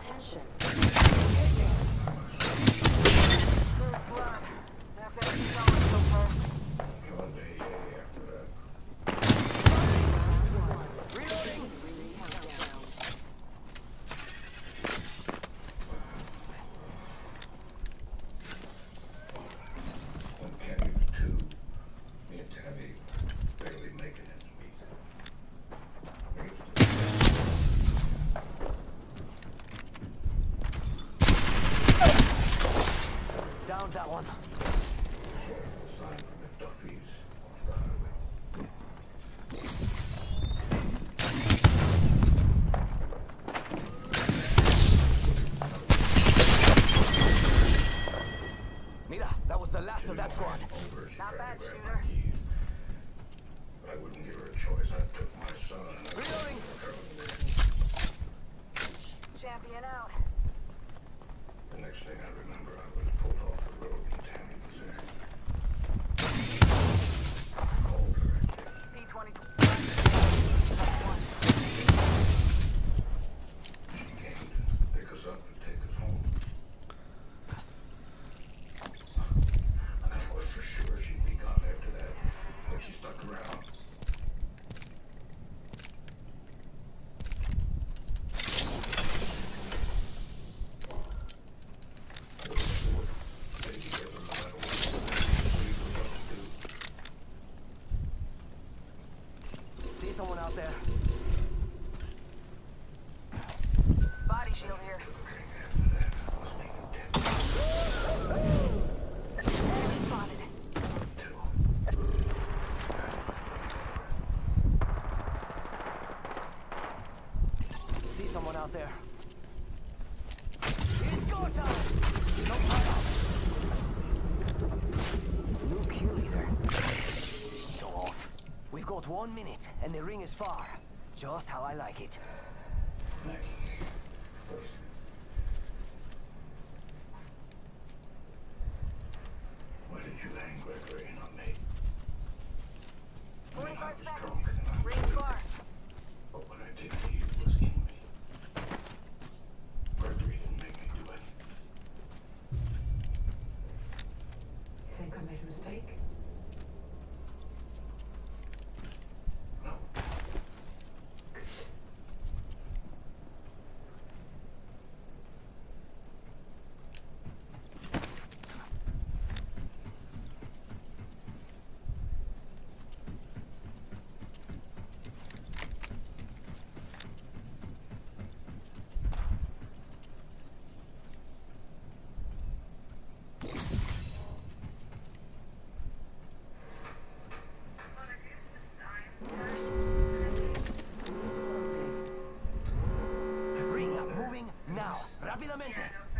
Attention. That one. Mira, that was the last of that squad. Not bad, shooter. I wouldn't give her a choice. I took my son. Reloading. Champion out. The next thing I remember, I was pulled off the road and Tammy was there. Called her. P-20. She came to pick us up and take us home. I thought for sure she'd be gone after that, but she stuck around. See someone out there? Body shield here. Spotted. See someone out there? It's go time! No time out. New kill leader. Show off. We've got 1 minute, and the ring is far. Just how I like it. Next. First. Why did you hang Gregory in on me? 45 seconds. Ring's far. But what I did to you was in me. Gregory didn't make me do anything. You think I made a mistake? No. Ring moving now. Rápidamente.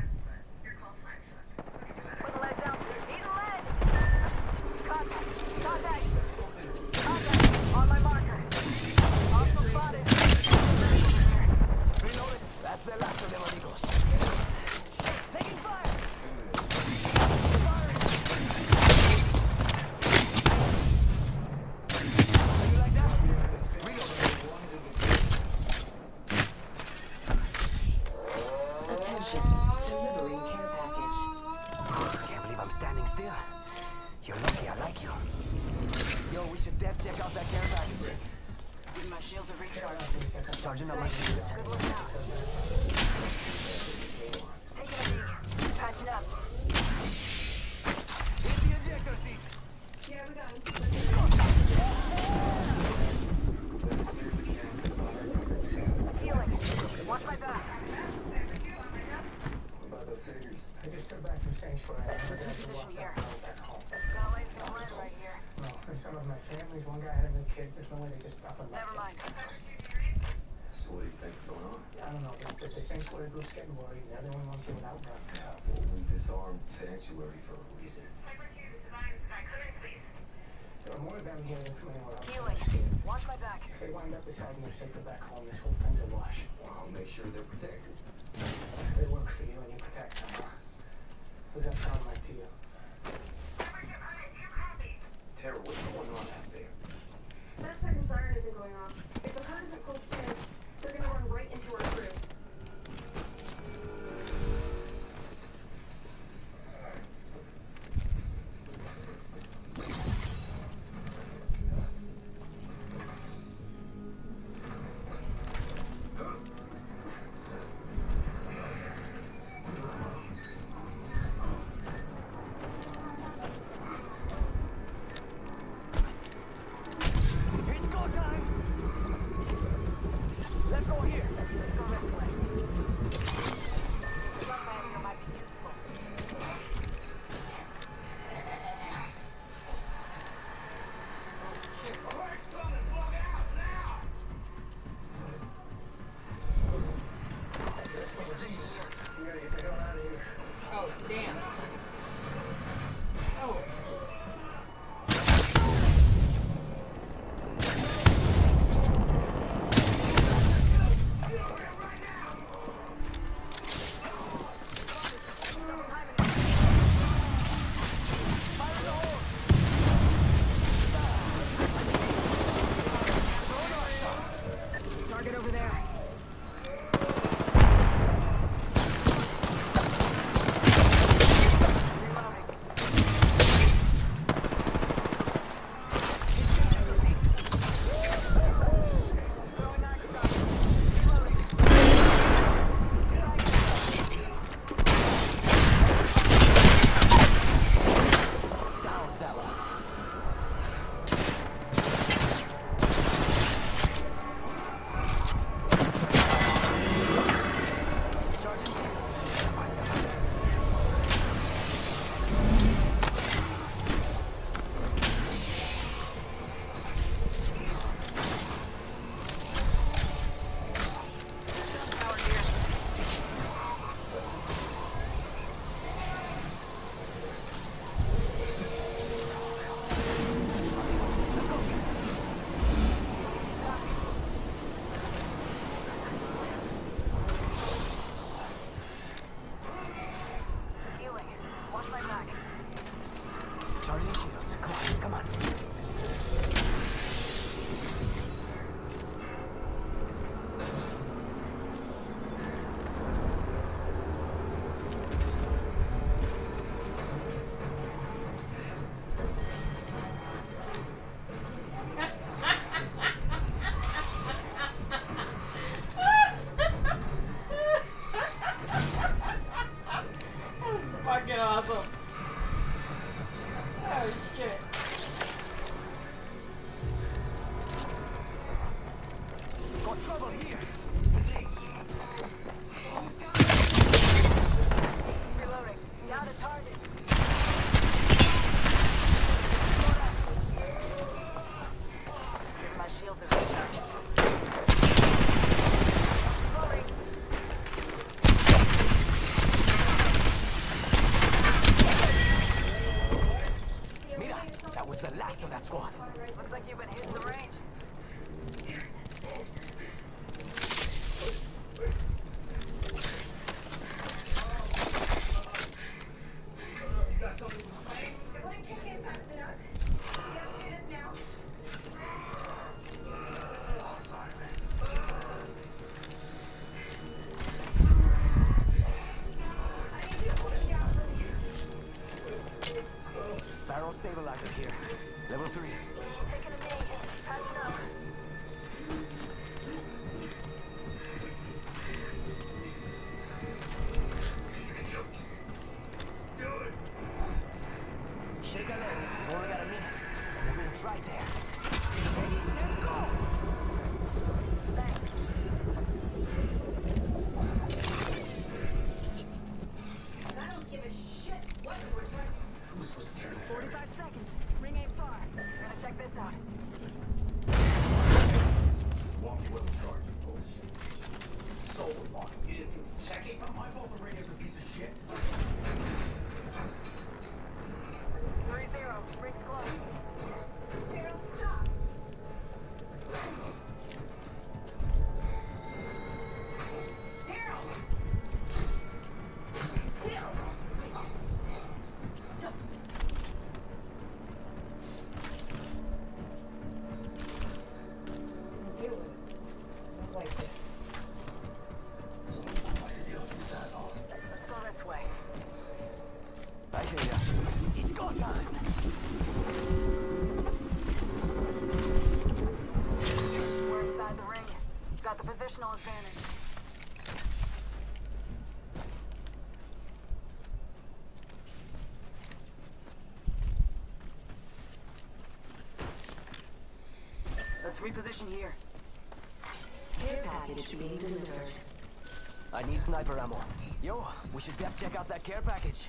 Put the lead down. Need a lead. Contact. Contact. Contact. On my marker. Also spotted. Reloaded. That's the last of them, amigos. Taking fire. Firing. How you like that? Reloaded. Attention. Delivering care package. Can't believe I'm standing still. You're lucky I like you. Yo, we should def check out that care package. Give my shields a recharge. Charging up my shields. Good look out. Taking a peek. Patching up. Hit the ejector seat. Yeah, we got him. Healing. Watch my back. I just got back from Sanctuary. Let's reposition here. Got a lane for lead right here. No, and some of my families, one guy had a new kid, there's no way they just up and left. Never mind. So what do you think's going on? I don't know, but the Sanctuary group's getting worried, and they're the only ones giving out guns. Well, we disarmed Sanctuary for a reason. There are more of them here than from anywhere else. Healing. Watch my back. If they wind up deciding they're safer back home, this whole thing's a wash. Well, I'll make sure they're protected. If they work for you and you protect them, huh? What does that sound like to you? Tara, what's going on out there? That second siren isn't going off. If the car isn't close to, they're gonna run right into our crew. Looks like you've been hitting the range. Barrel stabilizer here. Level 3. Taking a knee. Patching up. Shake a leg. Only got a minute. And the ring's right there. Ready, set, go! I don't give a shit what Who's supposed to turn that? 45 seconds. Ring ain't far. We're gonna check this out. Walkie wasn't charged with bullshit. So Walkie, you didn't think to check it? Not my fault the radio's a piece of shit. 3-0. Ring's close. Daryl, stop. Daryl! Daryl! Deal with it. Not like this. Why'd you deal with these assholes? Let's go this way. I hear ya. It's go time! We're inside the ring. Got the positional advantage. Let's reposition here. Care package being delivered. I need sniper ammo. Yo, we should def check out that care package.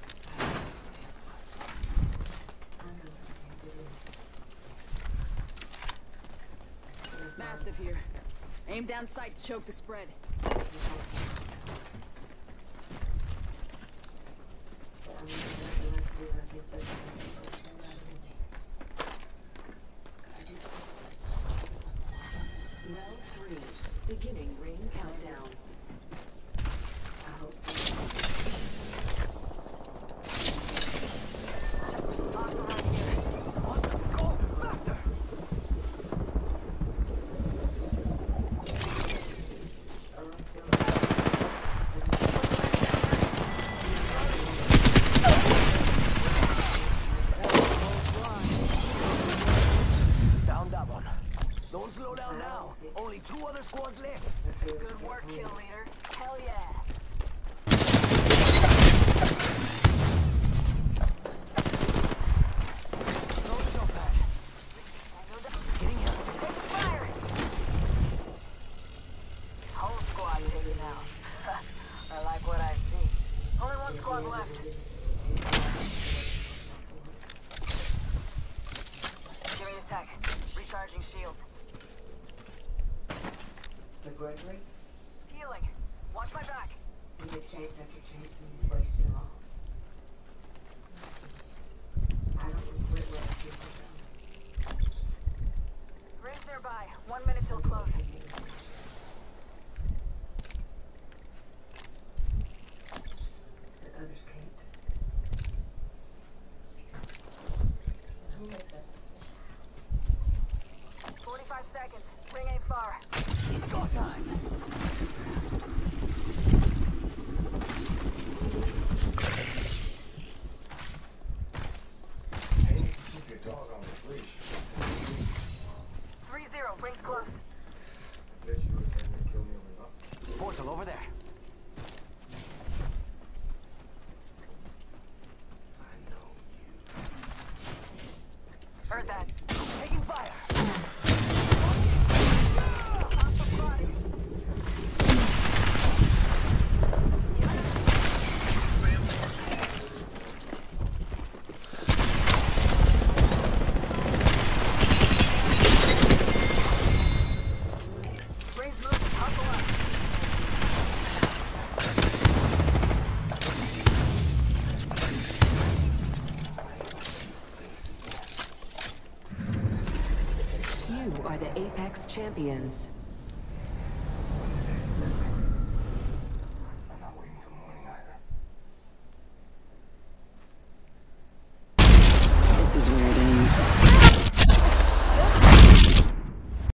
Mastiff here. Aim down sight to choke the spread. 3. Beginning ring countdown. Off the run here. Let's go faster! Down that one. Don't slow down now. Only 2 other squads left. Good work, kill leader. Hell yeah. Throw the jump pad. Getting him. Taking fire! Whole squad taken out. I like what I see. Only one squad left. Give me a sec. Recharging shield. The Gregory, Healing. Watch my back. you get chance after chance and you waste it all. I don't regret what I did with them. Ring's nearby. 1 minute till close. The others can't. Who makes that decision? 45 seconds. Ring ain't far. It's go time. Hey, keep your dog on his leash. 3-0. Ring's close. Guess you were trying to kill me over nothing. Portal over there. I know you. Heard that. Taking fire. Off the front. You are the Apex Champions. I'm not waiting till morning either. This is where it ends.